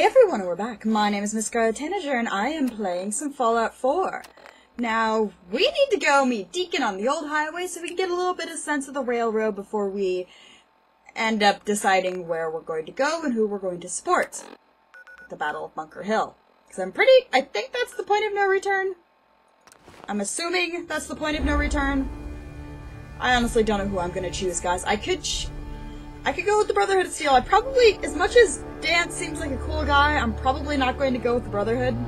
everyone, we're back. My name is Miss Scarlet Tanager, and I am playing some Fallout 4. Now, we need to go meet Deacon on the old highway so we can get a little bit of sense of the railroad before we end up deciding where we're going to go and who we're going to support. The Battle of Bunker Hill. Because I think that's the point of no return. I'm assuming that's the point of no return. I honestly don't know who I'm going to choose, guys. I could go with the Brotherhood of Steel. I probably, as much as Dan seems like a cool guy, I'm probably not going to go with the Brotherhood.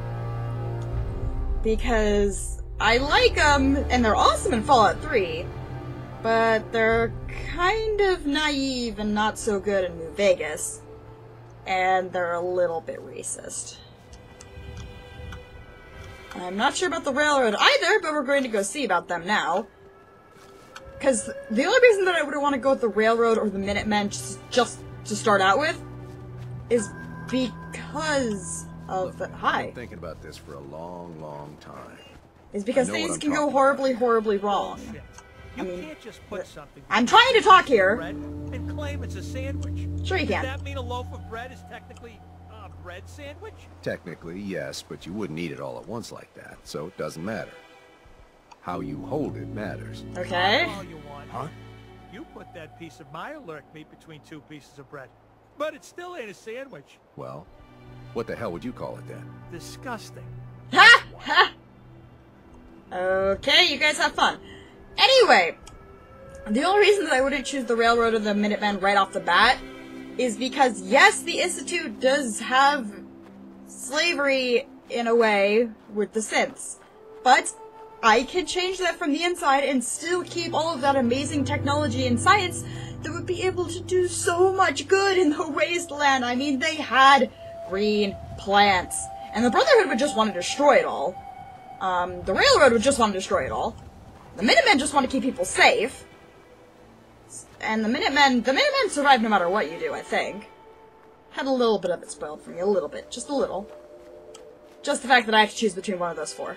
Because I like them, and they're awesome in Fallout 3, but they're kind of naive and not so good in New Vegas. And they're a little bit racist. I'm not sure about the Railroad either, but we're going to go see about them now. Because the only reason that I would want to go with the Railroad or the Minutemen just to start out with is because of the... Hi. I've been thinking about this for a long, long time. Is because things can go horribly, horribly wrong. You can't just put something... I'm trying to talk here. And claim it's a sandwich. Sure you can. Does that mean a loaf of bread is technically a bread sandwich? Technically, yes, but you wouldn't eat it all at once like that, so it doesn't matter. How you hold it matters. Okay. All you want. Huh? You put that piece of Mirelurk meat between two pieces of bread. But it still ain't a sandwich. Well, what the hell would you call it then? Disgusting. Ha! Ha! Okay, you guys have fun. Anyway, the only reason that I wouldn't choose the Railroad or the Minutemen right off the bat is because, yes, the Institute does have slavery in a way with the synths, but I can change that from the inside and still keep all of that amazing technology and science that would be able to do so much good in the wasteland. I mean, they had green plants, and the Brotherhood would just want to destroy it all. The Railroad would just want to destroy it all. The Minutemen just want to keep people safe. And the Minutemen survive no matter what you do, I think. Had a little bit of it spoiled for me, a little bit, just a little. Just the fact that I have to choose between one of those four.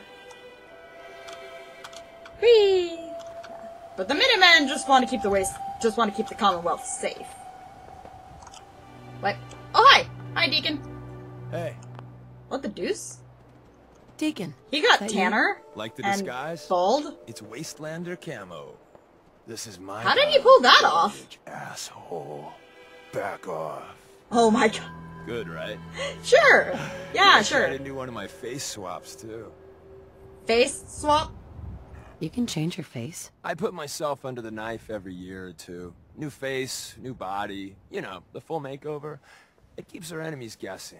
Whee! But the Minutemen just want to keep the Commonwealth safe. What? Oh, hi! Hi, Deacon. Hey. What the deuce? Deacon. He got tanner. Like the and disguise? bald. It's Wastelander camo. This is my... How did he pull that off? Asshole. Back off. Oh my god. Good, right? Sure. Yeah, I sure. tried to do one of my face swaps, too. Face swap? You can change your face. I put myself under the knife every year or two. New face, new body. You know, the full makeover. It keeps our enemies guessing.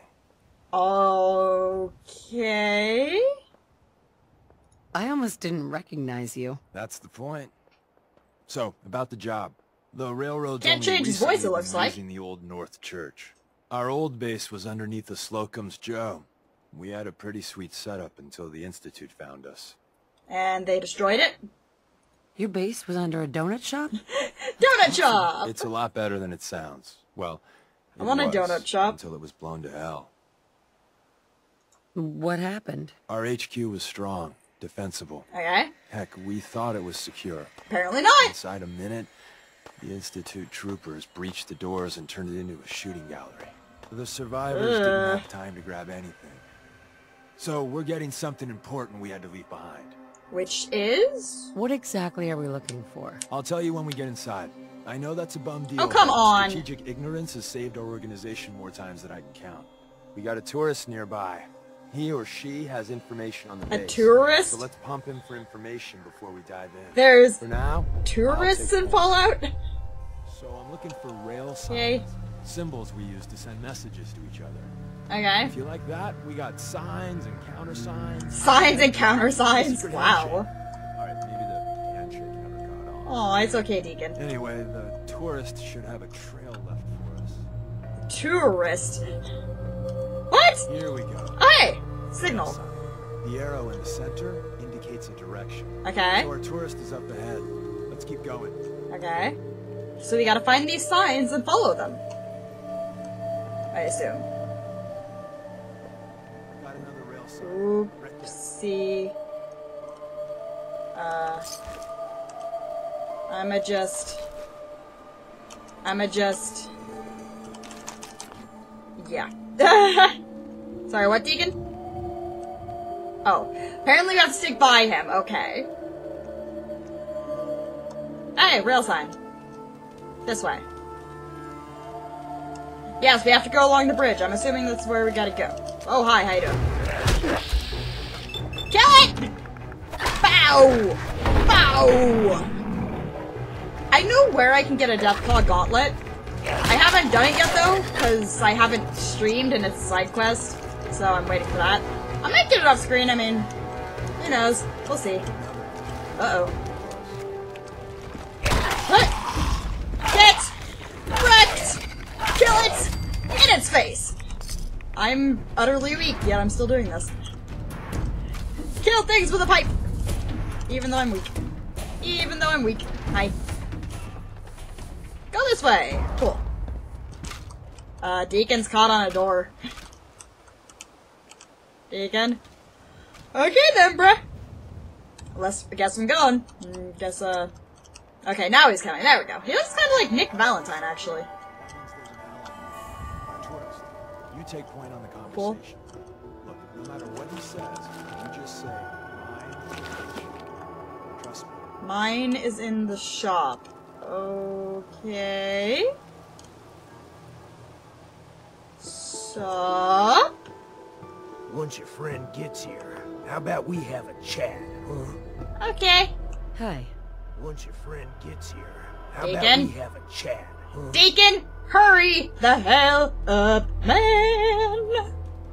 Okay. I almost didn't recognize you. That's the point. So, about the job. The railroad's Can't only change his voice, recently it looks been like. using the old North Church. Our old base was underneath the Slocum's Joe. We had a pretty sweet setup until the Institute found us. And they destroyed it? Your base was under a donut shop? Donut shop! It's a lot better than it sounds. Well, I want a was, donut shop. until it was blown to hell. What happened? Our HQ was strong, defensible. Okay. Heck, we thought it was secure. Apparently not. Inside a minute, the Institute troopers breached the doors and turned it into a shooting gallery. The survivors didn't have time to grab anything. So we're getting something important we had to leave behind. Which is? What exactly are we looking for? I'll tell you when we get inside. I know that's a bum deal. Oh, come but on. Strategic ignorance has saved our organization more times than I can count. We got a tourist nearby. He or she has information on the base. A tourist? So let's pump him for information before we dive in. There's For now, tourists I'll in take Fallout? So I'm looking for rail signs. Okay. Symbols we use to send messages to each other. Okay. If you like that, we got signs and countersigns. Signs and countersigns? Secret Wow. handshake. Alright, maybe the handshake never got on. Oh, it's okay, Deacon. Anyway, the tourist should have a trail left for us. Tourist? What? Here we go. Oh, hey! Signal. The arrow in the center indicates a direction. Okay. So our tourist is up ahead. Let's keep going. Okay. So we gotta find these signs and follow them. I assume. Got another rail sign. Oopsie. I'ma just... Yeah. Sorry, what, Deacon? Oh, apparently we have to stick by him. Okay. Hey, rail sign. This way. Yes, we have to go along the bridge. I'm assuming that's where we gotta go. Oh, hi, how you doing? Kill it! Bow! Bow! I know where I can get a Deathclaw Gauntlet. I haven't done it yet, though, because I haven't streamed and it's a side quest, so I'm waiting for that. I might get it off screen, I mean, who knows? We'll see. Uh-oh. What? Get wrecked! Kill it! In its face! I'm utterly weak, yet I'm still doing this. Kill things with a pipe! Even though I'm weak. Even though I'm weak. Hi. Go this way! Cool. Deacon's caught on a door. Deacon? Okay then, bruh! I guess I'm going. Guess, okay, now he's coming. There we go. He looks kind of like Nick Valentine, actually. You take point on the conversation. Cool. Look, no matter what he says, you just say, mine. Trust me. Mine is in the shop. Okay. So... Once your friend gets here, how about we have a chat, huh? Okay. Hi. Once your friend gets here, how Deacon? about we have a chat, huh? Deacon, hurry the hell up, man!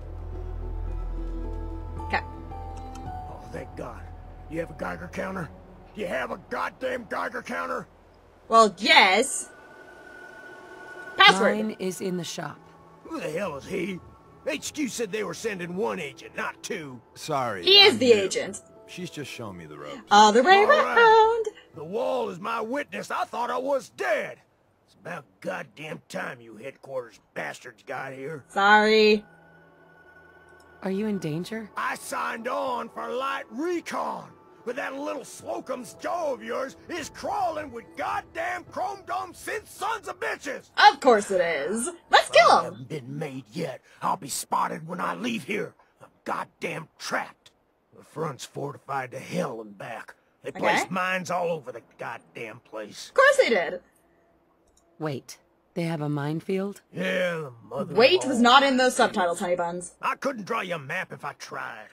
Okay. Oh, thank God. You have a Geiger counter? You have a goddamn Geiger counter? Well, yes. Password. Mine is in the shop. Who the hell is he? HQ said they were sending one agent, not two. Sorry. He is I'm the new. agent. She's just showing me the ropes. Other way All right. around. The wall is my witness. I thought I was dead. It's about goddamn time you headquarters bastards got here. Sorry. Are you in danger? I signed on for light recon, but that little Slocum's Joe of yours is crawling with goddamn chrome dome synth sons of bitches. Of course it is. Let's I kill him. haven't been made yet. I'll be spotted when I leave here. I'm goddamn trapped. The front's fortified to hell and back. They placed mines all over the goddamn place. Of course they did. Wait, they have a minefield? Yeah, the mother. Wait was not in those subtitles, honey buns. I couldn't draw you a map if I tried.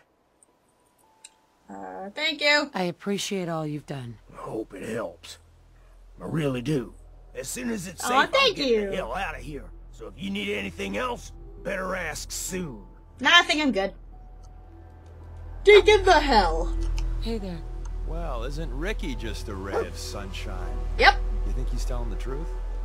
Thank you. I appreciate all you've done. I hope it helps. I really do. As soon as it's safe, Aw, I'll thank get you. the hell out of here. So if you need anything else, better ask soon. Nah, I think I'm good. Deacon the hell. Hey there. Well, isn't Ricky just a ray of sunshine? Yep. You think he's telling the truth?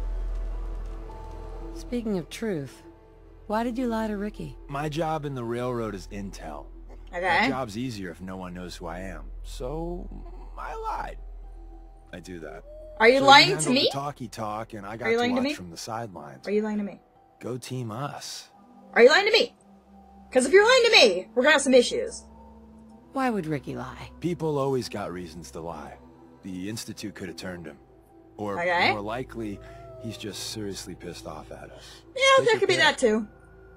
Speaking of truth, why did you lie to Ricky? My job in the railroad is intel. My Okay. job's easier if no one knows who I am. So, I lied. I do that. Are you So lying to handled me? the talky talk, and I got Are you to lying to watch me? from the sidelines. Are you lying to me? Go team us. Are you lying to me? Because if you're lying to me, we're gonna have some issues. Why would Ricky lie? People always got reasons to lie. The Institute could have turned him. Or, Okay. more likely, he's just seriously pissed off at us. Yeah, Take there your could be pick. that too.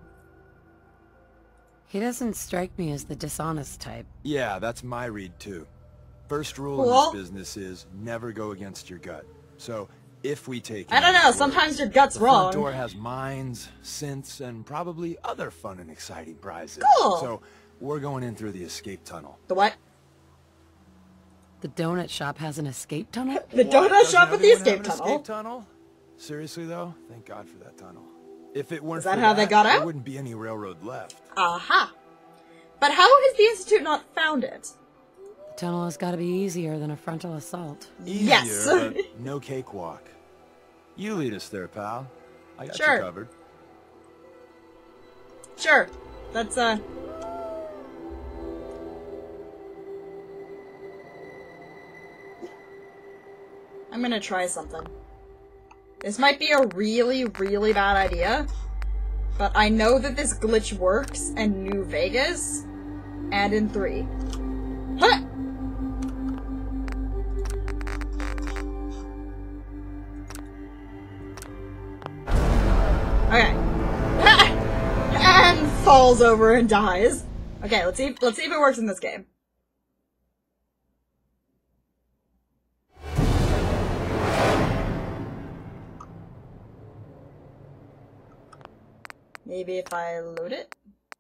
He doesn't strike me as the dishonest type. Yeah, that's my read too. First rule Cool. in this business is never go against your gut. So, if we take I don't know, sometimes your gut's the front wrong. door has mines, synths, and probably other fun and exciting prizes. Cool. So, we're going in through the escape tunnel. The what? The donut shop has an escape tunnel? The What? donut Doesn't shop with the everyone have escape an tunnel. escape tunnel? Seriously though, thank God for that tunnel. If it weren't Is that for how they got there out? wouldn't be any railroad left. Aha. But how has the Institute not found it? The tunnel has got to be easier than a frontal assault. Yes. Easier, but no cakewalk. You lead us there, pal. I got Sure. you covered. Sure. That's, I'm gonna try something. This might be a really, really bad idea, but I know that this glitch works in New Vegas and in 3. Huh! Okay. falls over and dies. Okay, let's see if it works in this game. Maybe if I load it?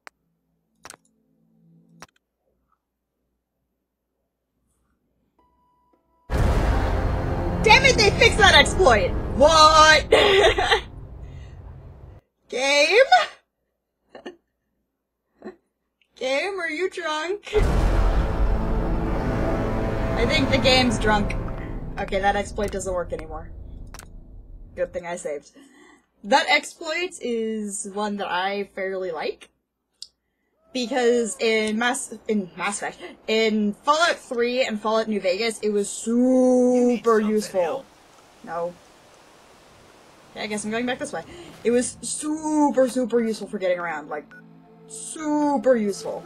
Damn it, they fixed that exploit! What? Game? Game, are you drunk? I think the game's drunk. Okay, that exploit doesn't work anymore. Good thing I saved. That exploit is one that I fairly like. Because in Mass Effect, in Fallout 3 and Fallout New Vegas, it was super useful. No. Okay, I guess I'm going back this way. It was super useful for getting around. Like, super useful.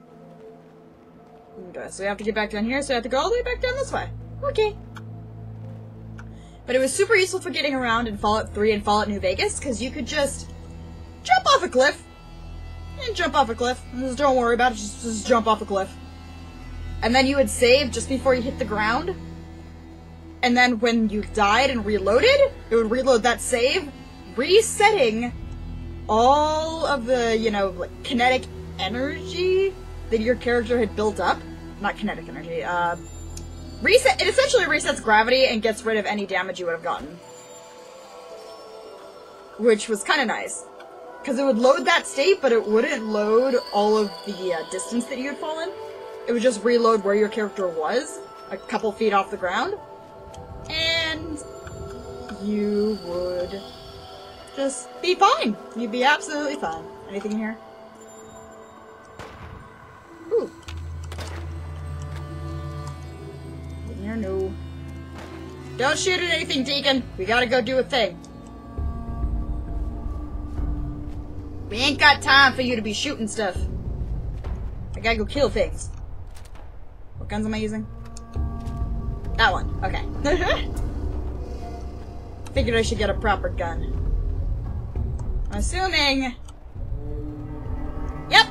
Okay, so we have to get back down here, so we have to go all the way back down this way. Okay. But it was super useful for getting around in Fallout 3 and Fallout New Vegas, because you could just jump off a cliff. And jump off a cliff. Just don't worry about it, just jump off a cliff. And then you would save just before you hit the ground. And then when you died and reloaded, it would reload that save, resetting all of the, you know, like, kinetic energy that your character had built up. Not kinetic energy, it essentially resets gravity and gets rid of any damage you would have gotten. Which was kind of nice. Because it would load that state, but it wouldn't load all of the distance that you had fallen. It would just reload where your character was, a couple feet off the ground. And you would just be fine. You'd be absolutely fine. Anything in here? Ooh. In here, no. Don't shoot at anything, Deacon. We gotta go do a thing. We ain't got time for you to be shooting stuff. I gotta go kill things. What guns am I using? That one. Okay. Figured I should get a proper gun. I'm assuming... Yep!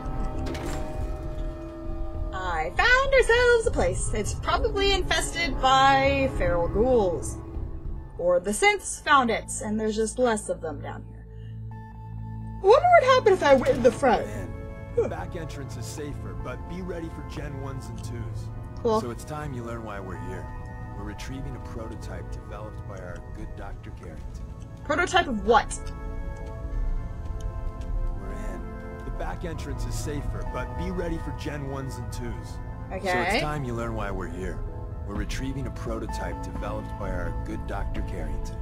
I found ourselves a place. It's probably infested by feral ghouls. Or the synths found it, and there's just less of them down here. I wonder what happened if I went in the front. The back entrance is safer, but be ready for Gen 1s and 2s. Cool. So it's time you learn why we're here. We're retrieving a prototype developed by our good Dr. Carrington. Prototype of what? We're in. The back entrance is safer, but be ready for Gen 1s and 2s. Okay. So it's time you learn why we're here. We're retrieving a prototype developed by our good Dr. Carrington.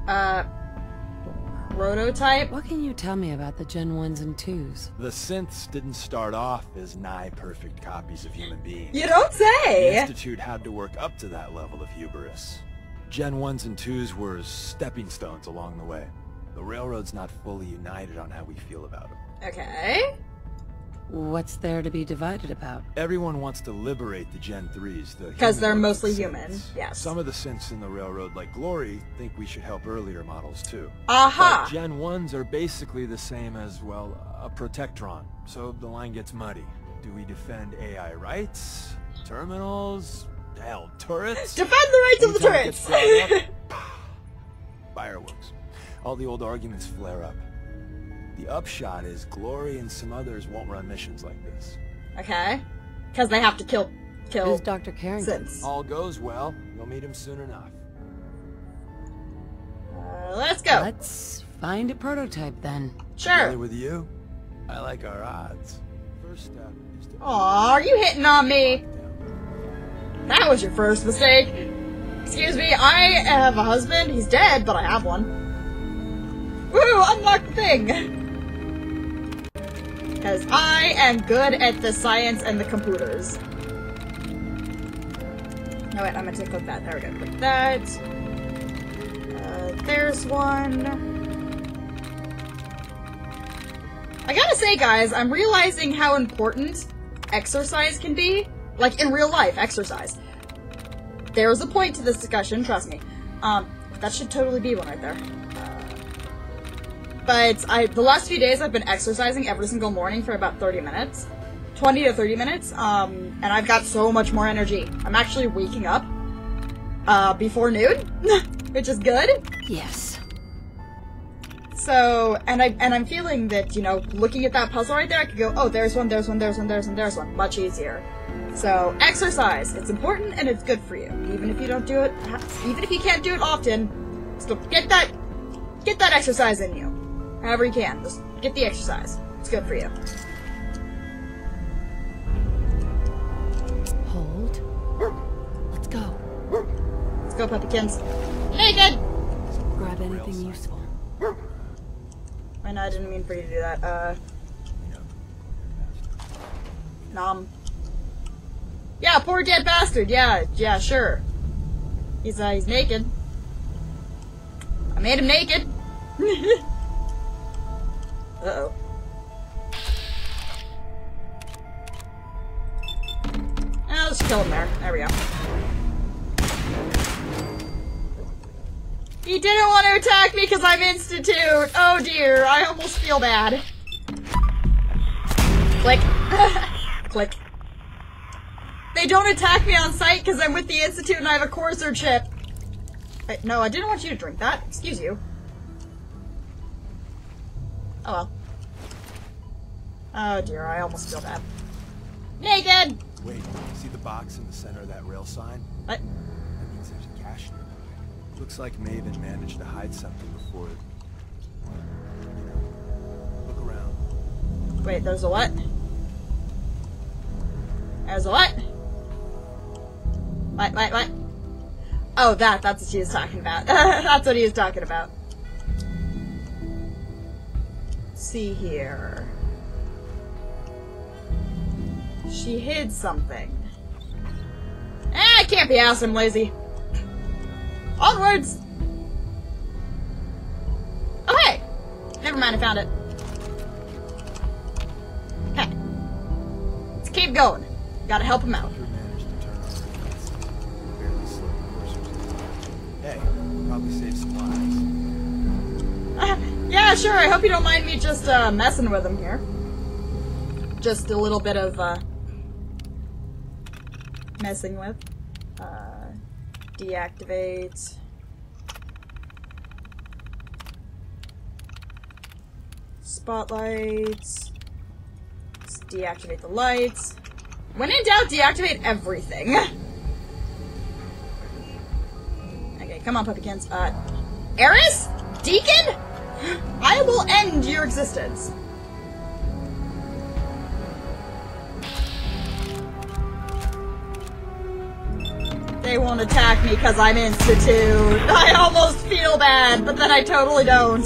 Prototype? What can you tell me about the Gen 1s and 2s? The synths didn't start off as nigh-perfect copies of human beings. You don't The say! Institute had to work up to that level of hubris. Gen 1s and 2s were stepping stones along the way. The Railroad's not fully united on how we feel about them. Okay. What's there to be divided about? Everyone wants to liberate the Gen 3s. Because they're human mostly synths. human, yes. Some of the synths in the Railroad, like Glory, think we should help earlier models too. Aha! But Gen 1s are basically the same as, well, a Protectron. So the line gets muddy. Do we defend AI rights? Terminals? Hell, turrets? Defend the rights of the Anytime it gets turrets! brought up, fireworks. All the old arguments flare up. The upshot is Glory and some others won't run missions like this. Okay. Because they have to kill Who's Dr. Carrington? synths. All goes well, you'll meet him soon enough. Let's go. Let's find a prototype then. Together Sure. with you, I like our odds. First step is to... Aw, are you hitting on me? That was your first mistake. Excuse me, I have a husband. He's dead, but I have one. Woo, unlock the thing! Because I am good at the science and the computers. No, wait, I'm gonna click that. There we go. Click that. There's one. I gotta say, guys, I'm realizing how important exercise can be. Like, in real life, exercise. There's a point to this discussion, trust me. That should totally be one right there. but the last few days I've been exercising every single morning for about 30 minutes. 20 to 30 minutes, and I've got so much more energy. I'm actually waking up before noon, which is good. Yes. So, and I'm feeling that, you know, looking at that puzzle right there, I could go, oh, there's one, there's one, there's one, there's one, there's one. Much easier. So, exercise. It's important and it's good for you. Even if you don't do it, even if you can't do it often, still get that exercise in you. However you can. Just get the exercise. It's good for you. Hold. Let's go. Let's go, puppykins. Naked! Grab anything useful. I know, I didn't mean for you to do that. Nom. Yeah, poor dead bastard. Yeah, sure. He's naked. I made him naked. Uh-oh. Let's kill him there. There we go. He didn't want to attack me because I'm Institute! Oh dear, I almost feel bad. Click. Click. They don't attack me on sight because I'm with the Institute and I have a Courser chip. Wait, no, I didn't want you to drink that. Excuse you. Oh well. Oh dear, I almost feel bad. Naked! Wait, see the box in the center of that rail sign? What? That means there's a cache nearby. Looks like Maven managed to hide something before it. You know, look around. Wait, there's a what? There's a what? What? Oh, that's what she was talking about. That's what he was talking about. Let's see here. She hid something. I can't be asked, I'm lazy. Onwards! Oh, hey! Never mind, I found it. Okay. Let's keep going. Gotta help him out. Managed to turn on her lights. Barely slowed the cursors. Hey, probably saved some lives. Yeah, sure, I hope you don't mind me just messing with him here. Just a little bit of messing with. Deactivate. Spotlights. Let's deactivate the lights. When in doubt, deactivate everything. Okay, come on, puppykins. Eris? Deacon? I will end your existence. They won't attack me because I'm Institute. I almost feel bad, but then I totally don't.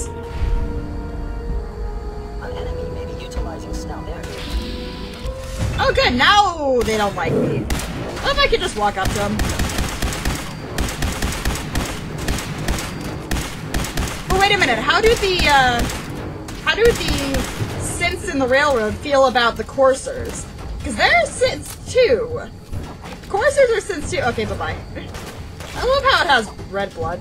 An enemy may be utilizing stealth area. Oh good, now they don't like me. What if I could just walk up to them? Oh wait a minute, how do the synths in the railroad feel about the coursers? Because they're synths too. Coursers are synths too. Okay, bye-bye. I love how it has red blood.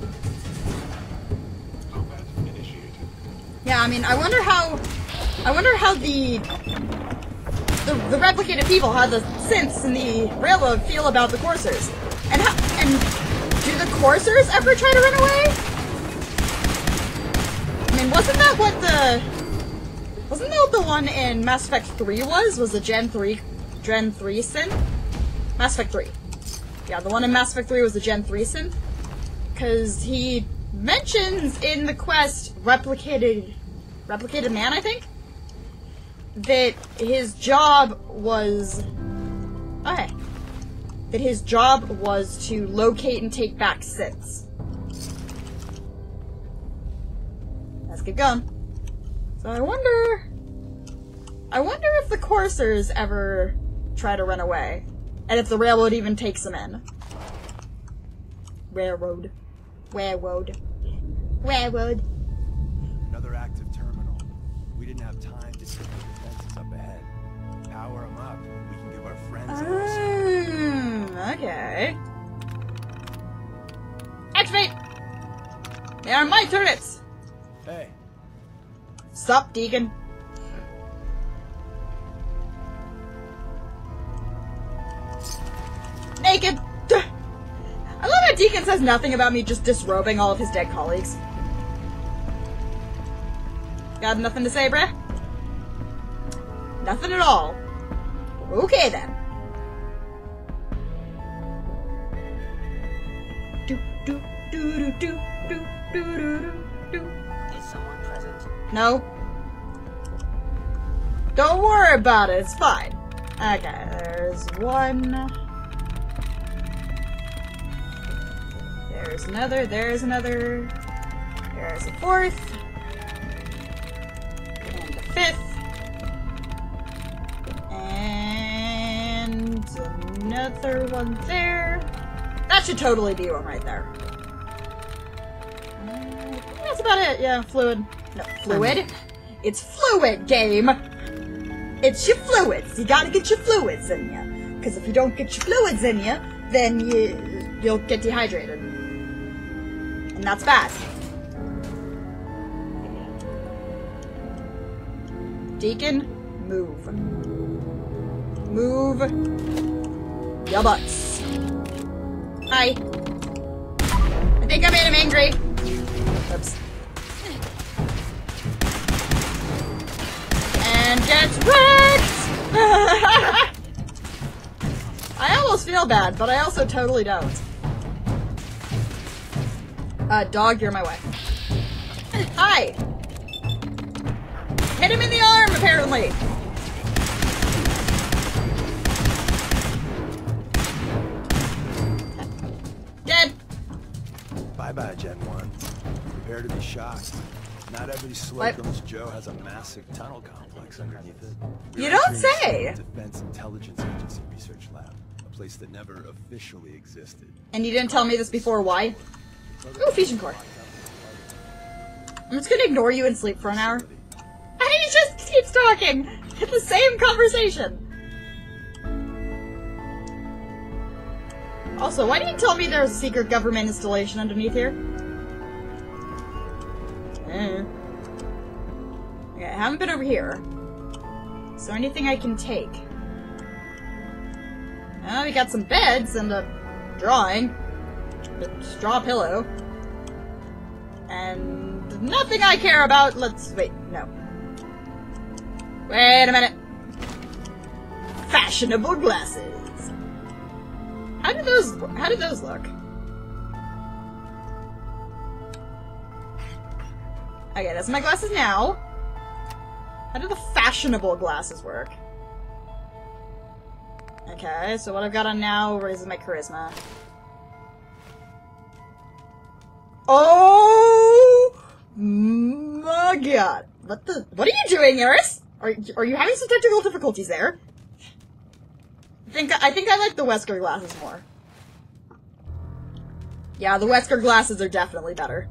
Yeah, I mean, I wonder how the replicated people, how the synths in the railroad feel about the coursers. And do the coursers ever try to run away? I mean, wasn't that what the one in Mass Effect 3 was? Was the Gen 3 synth? Mass Effect 3. Yeah, the one in Mass Effect 3 was the Gen 3 synth. Because he mentions in the quest Replicated Man, I think? That his job was... Okay. That his job was to locate and take back synths. Let's keep going. So I wonder if the coursers ever try to run away. And if the railroad even takes them in. Railroad. Another active terminal. We didn't have time to see the defenses up ahead. Power them up. We can give our friends a lesson. Okay. Activate! They are my turrets! Hey. Sup, Deacon? Naked! I love how Deacon says nothing about me just disrobing all of his dead colleagues. Got nothing to say, bruh? Nothing at all. Okay, then. Do, do, do, do, do, do, do, do, do. Is someone present? No. Don't worry about it, it's fine. Okay, there's one. There's another, there's another. There's a fourth. And a fifth. And another one there. That should totally be one right there. I think that's about it. Yeah, fluid. No, fluid. It's fluid game. It's your fluids. You gotta get your fluids in you. Because if you don't get your fluids in you, then you'll get dehydrated. And that's bad. Deacon, move. Move your butts. Hi. I think I made him angry. Oops. And gets wrecked! I almost feel bad, but I also totally don't. Dog, you're my way. Hi! Hit him in the arm, apparently! Dead! Bye-bye, Gen 1. Prepare to be shocked. Not every Slocum's Joe has a massive tunnel complex underneath it. You don't say! Defense Intelligence Agency Research Lab. A place that never officially existed. And you didn't tell me this before, why? Ooh, fusion core. I'm just gonna ignore you and sleep for an hour. And he just keeps talking! It's the same conversation! Also, why didn't you tell me there's a secret government installation underneath here? Okay, I haven't been over here. Is there anything I can take? Oh, we got some beds and a drawing. A straw pillow. And nothing I care about. Let's wait, no. Wait a minute. Fashionable glasses. How did those look? Okay, that's my glasses now. How do the fashionable glasses work? Okay, so what I've got on now raises my charisma. Oh my god. What are you doing, Eris? Are you having some technical difficulties there? I think I like the Wesker glasses more. Yeah, the Wesker glasses are definitely better.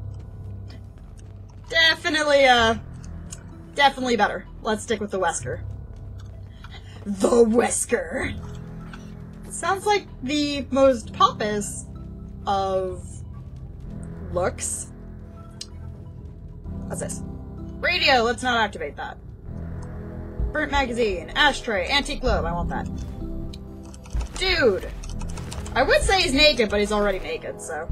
Definitely better. Let's stick with the Wesker. The Wesker! Sounds like the most pompous of looks. What's this? Radio! Let's not activate that. Burnt magazine, ashtray, antique globe. I want that. Dude! I would say he's naked, but he's already naked, so...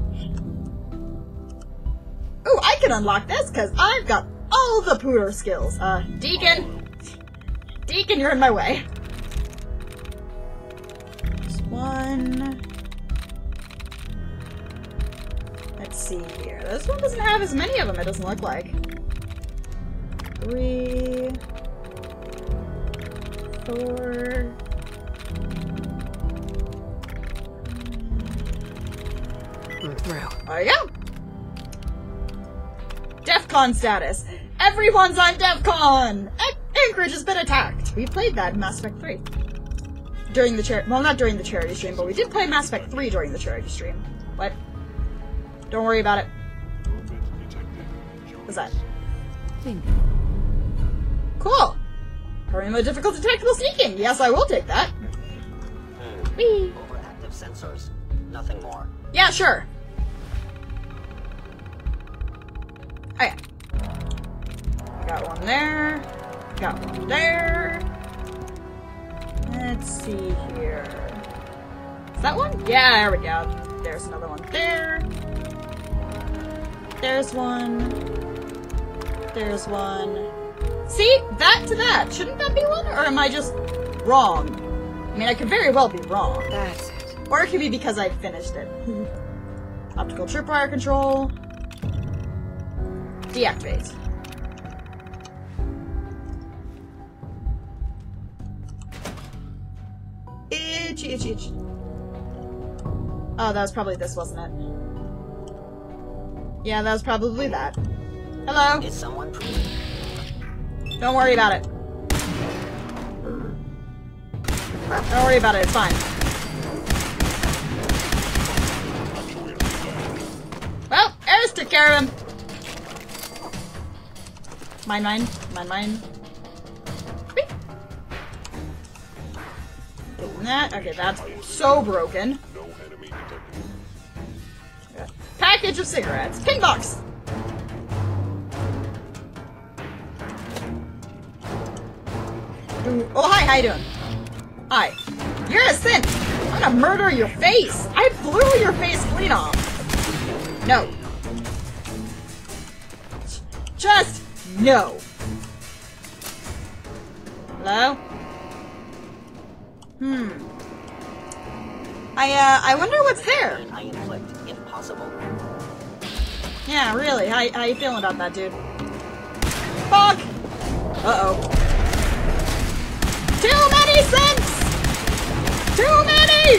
Ooh, I can unlock this, because I've got all the pooter skills. Deacon! Deacon, you're in my way. There's one... Let's see here. This one doesn't have as many of them, it doesn't look like. 3... 4... We're through. There you go! DEFCON status! Everyone's on DEFCON! Anchorage has been attacked! We played that in Mass Effect 3. During the well, not during the charity stream, but we did play Mass Effect 3 during the charity stream. What? Don't worry about it. What's that? Bingo. Cool! Very difficult detectable sneaking! Yes, I will take that. Whee! Overactive sensors. Nothing more. Yeah, sure. Okay. Got one there. Got one there. Let's see here. Is that one? Yeah, there we go. There's another one there. There's one. There's one. See? That to that. Shouldn't that be one? Or am I just wrong? I mean, I could very well be wrong. That's it. Or it could be because I finished it. Optical tripwire control. Deactivate. Itchy, itchy, itchy. Oh, that was probably this, wasn't it? Yeah, that was probably that. Hello? Is someone present? Don't worry about it. Don't worry about it, it's fine. Well, Eris took care of him. Mine, mine, mine, mine. Beep. Getting that. Okay, that's so broken. Okay. Package of cigarettes. Pin box! Ooh. Oh, hi, how you doing? Hi. You're a synth! I'm gonna murder your face! I blew your face clean off! No. Just no. Hello? I wonder what's there. I inflict, if possible. Yeah, really. How you feeling about that, dude? Fuck! Uh-oh. Too many synths! Too many!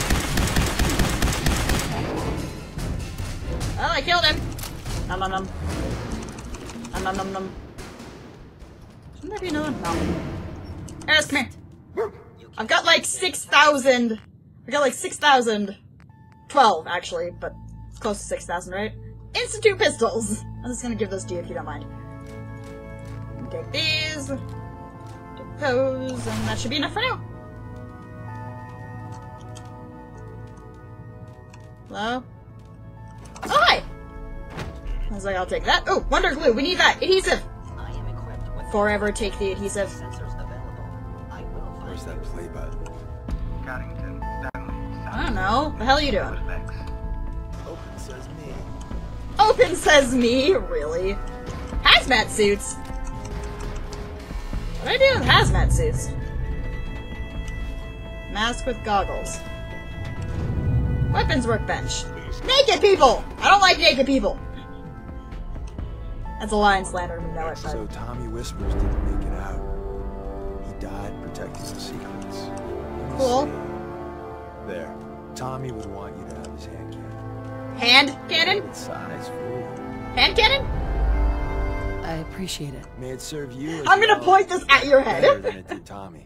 Well, I killed him. Nom nom nom. Nom nom nom nom. Shouldn't there be another one? No. Eris, come here. I've got like 6,000. I got like 6,012 actually, but it's close to 6,000, right? Institute pistols! I'm just gonna give those to you if you don't mind. Take these. Take those, and that should be enough for now. Hello? Oh, hi! I was like, I'll take that. Oh, Wonder Glue, we need that! Adhesive! I am equipped with Forever take the adhesive. sensors available. I will find Where's that play button? I don't know. The hell are you doing? Open says me. Open says me? Really? Hazmat suits? What do I do with hazmat suits? Mask with goggles. Weapons workbench. Naked people! I don't like naked people! That's a line slander, we know it, but... So Tommy Whispers didn't make it out. He died protecting the secrets. Cool. There. Tommy would want you to have his hand cannon. Hand cannon? It's size, fool. Hand cannon? I appreciate it. May it serve you as I'm gonna well. point this at your Better head! than it did Tommy.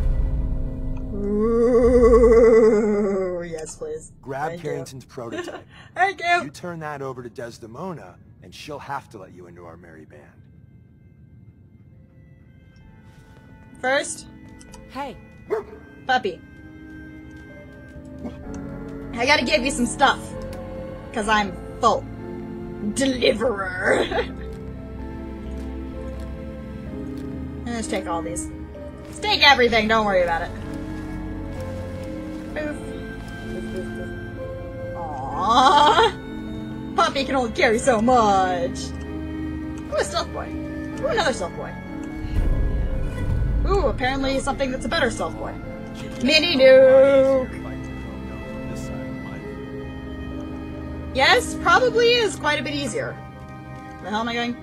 Ooh, yes, please. Grab Thank you. Carrington's prototype. Thank you! You turn that over to Desdemona, and she'll have to let you into our merry band. First, Hey, puppy. I gotta give you some stuff. Cause I'm full. Deliverer. Let's take all these. Let's take everything, don't worry about it. Boof. Boof, boof, boof. Aww. Puppy can only carry so much. Ooh, a stealth boy. Ooh, another stealth boy. Ooh, apparently something that's a better stealth boy. Mini nuke! Yes, probably is quite a bit easier. Where the hell am I going?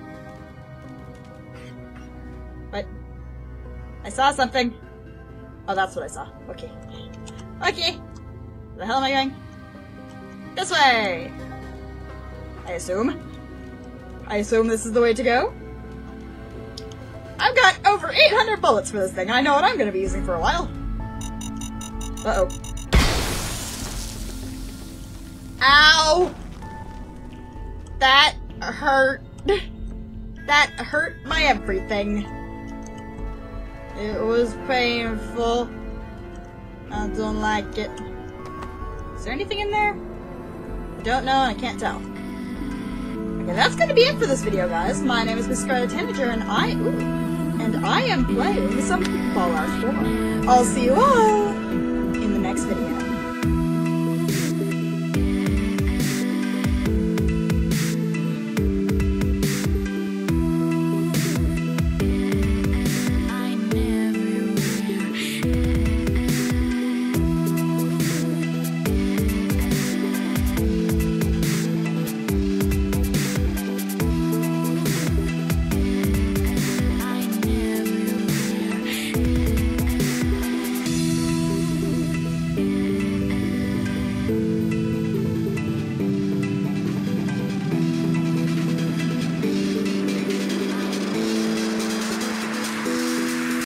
What? I saw something. Oh, that's what I saw. Okay. Okay. Where the hell am I going? This way! I assume. I assume this is the way to go. I've got over 800 bullets for this thing. I know what I'm gonna be using for a while. Uh-oh. Ow! That hurt. That hurt my everything. It was painful. I don't like it. Is there anything in there? I don't know and I can't tell. Yeah, that's gonna be it for this video, guys. My name is Miss Scarlet Tanager, and I am playing some Fallout 4. I'll see you all in the next video.